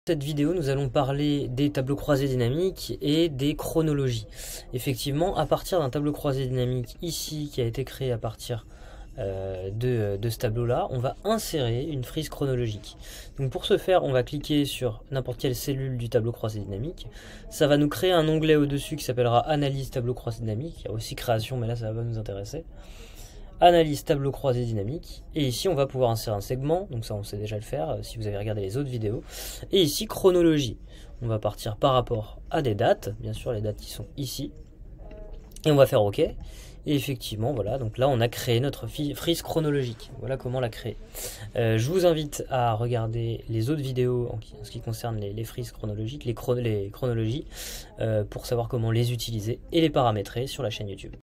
Dans cette vidéo, nous allons parler des tableaux croisés dynamiques et des chronologies. Effectivement, à partir d'un tableau croisé dynamique ici, qui a été créé à partir de ce tableau-là, on va insérer une frise chronologique. Donc pour ce faire, on va cliquer sur n'importe quelle cellule du tableau croisé dynamique. Ça va nous créer un onglet au-dessus qui s'appellera Analyse tableau croisé dynamique. Il y a aussi Création, mais là ça va pas nous intéresser. Analyse tableau croisé dynamique, et ici on va pouvoir insérer un segment, donc ça on sait déjà le faire si vous avez regardé les autres vidéos, et ici chronologie, on va partir par rapport à des dates, bien sûr les dates qui sont ici, et on va faire OK, et effectivement voilà, donc là on a créé notre frise chronologique, voilà comment la créer. Je vous invite à regarder les autres vidéos en ce qui concerne les frises chronologiques, les chronologies, pour savoir comment les utiliser et les paramétrer sur la chaîne YouTube.